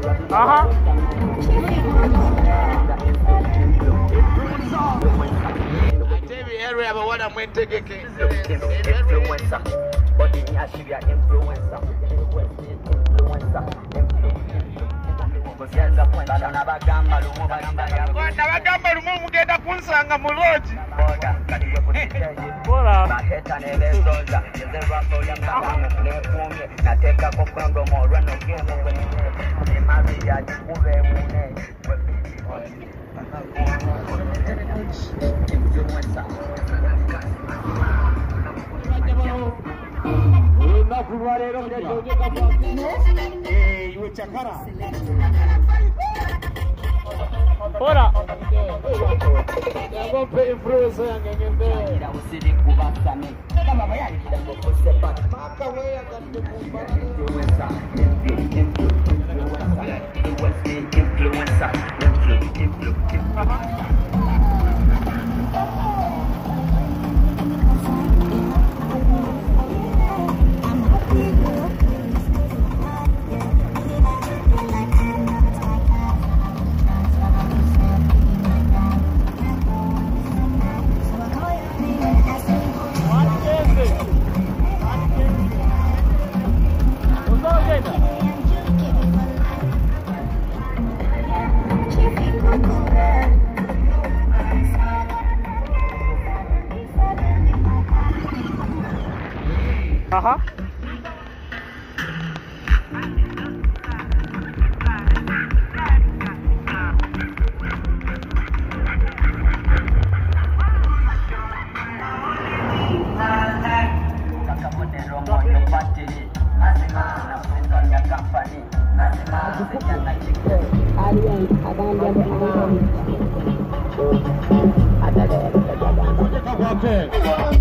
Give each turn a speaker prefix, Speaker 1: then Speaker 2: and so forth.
Speaker 1: Area about what I'm going to take
Speaker 2: influencer, but in here she be an influencer.
Speaker 1: Ora. Vamos para influencer yang ini. Aha. Okay.